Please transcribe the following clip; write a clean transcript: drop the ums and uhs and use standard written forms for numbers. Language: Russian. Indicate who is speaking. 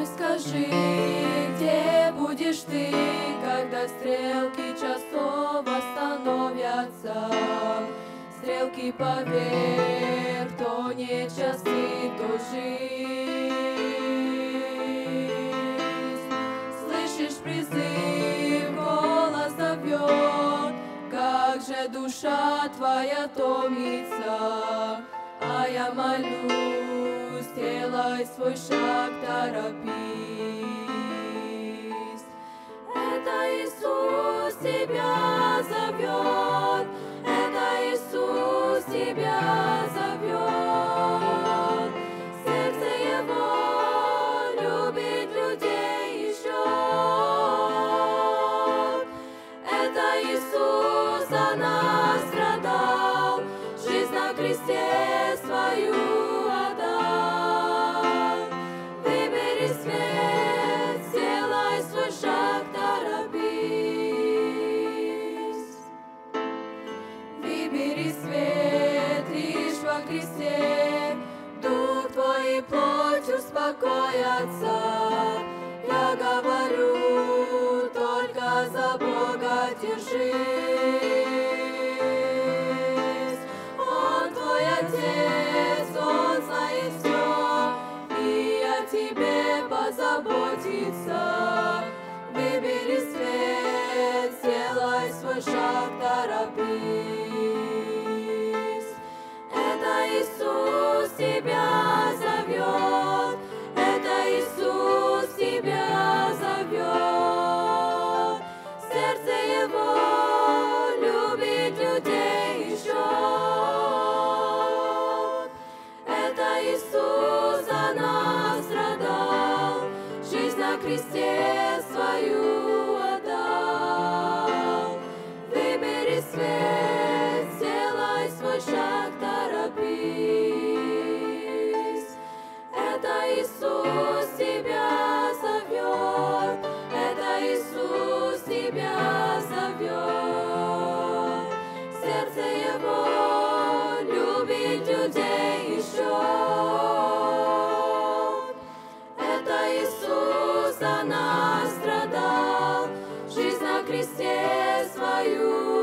Speaker 1: скажи, где будешь ты, когда стрелки часов остановятся? Стрелки поверх, то не часы, то жизнь. Слышишь призыв, голос зовет, как же душа твоя томится, а я молюсь, делай свой шаг, торопись. Это Иисус тебя зовет, это Иисус тебя зовет. Сердце Его любит людей и ждет. Это Иисус за нас страдал, жизнь на кресте свою отдал. Выбери свет, сделай свой шаг, торопись. Выбери свет лишь во Христе, дух твой и плоть успокоятся. Я говорю, только за Бога держись. Он твой Отец, Он знает все, и о тебе позаботится. Выбери свет, сделай свой шаг, торопись. Это Иисус тебя зовет, это Иисус тебя зовет. Сердце Его любит людей и ждет. Это Иисус за нас страдал, жизнь на кресте свою отдал. Выбери свет, сделай свой шаг, торопись. Это Иисус тебя зовет, это Иисус тебя зовет. Сердце Его любит людей и ждет. Это Иисус за нас страдал, жизнь на кресте свою